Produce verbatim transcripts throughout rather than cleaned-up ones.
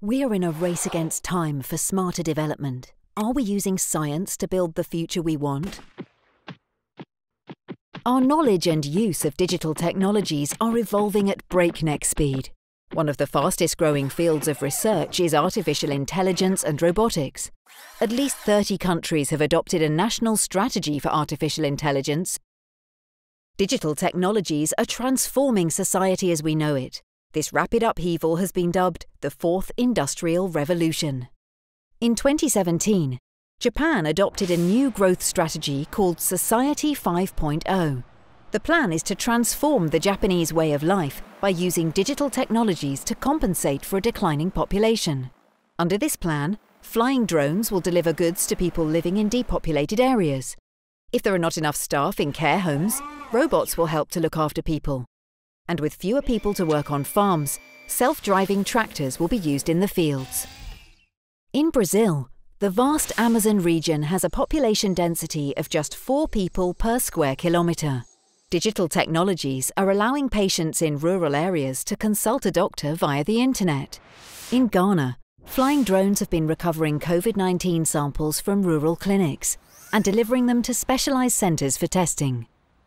We are in a race against time for smarter development. Are we using science to build the future we want? Our knowledge and use of digital technologies are evolving at breakneck speed. One of the fastest growing fields of research is artificial intelligence and robotics. At least thirty countries have adopted a national strategy for artificial intelligence. Digital technologies are transforming society as we know it. This rapid upheaval has been dubbed the Fourth Industrial Revolution. In twenty seventeen, Japan adopted a new growth strategy called Society five point oh. The plan is to transform the Japanese way of life by using digital technologies to compensate for a declining population. Under this plan, flying drones will deliver goods to people living in depopulated areas. If there are not enough staff in care homes, robots will help to look after people. And with fewer people to work on farms, self-driving tractors will be used in the fields. In Brazil, the vast Amazon region has a population density of just four people per square kilometre. Digital technologies are allowing patients in rural areas to consult a doctor via the internet. In Ghana, flying drones have been recovering COVID nineteen samples from rural clinics and delivering them to specialised centres for testing.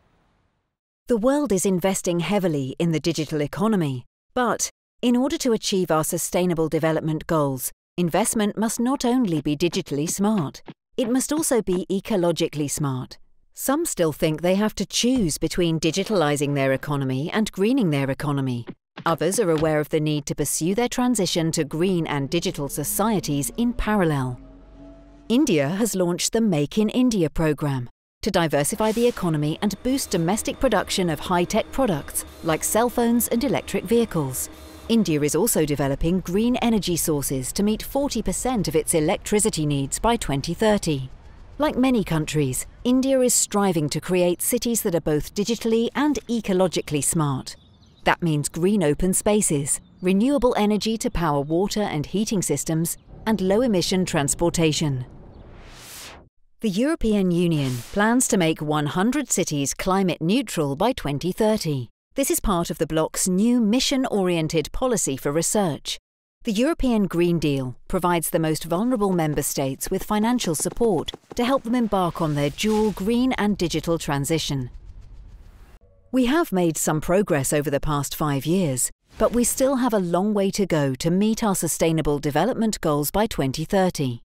The world is investing heavily in the digital economy, but in order to achieve our sustainable development goals, investment must not only be digitally smart, it must also be ecologically smart. Some still think they have to choose between digitalising their economy and greening their economy. Others are aware of the need to pursue their transition to green and digital societies in parallel. India has launched the Make in India programme to diversify the economy and boost domestic production of high-tech products like cell phones and electric vehicles. India is also developing green energy sources to meet forty percent of its electricity needs by twenty thirty. Like many countries, India is striving to create cities that are both digitally and ecologically smart. That means green open spaces, renewable energy to power water and heating systems, and low-emission transportation. The European Union plans to make one hundred cities climate neutral by twenty thirty. This is part of the bloc's new mission-oriented policy for research. The European Green Deal provides the most vulnerable member states with financial support to help them embark on their dual green and digital transition. We have made some progress over the past five years, but we still have a long way to go to meet our sustainable development goals by twenty thirty.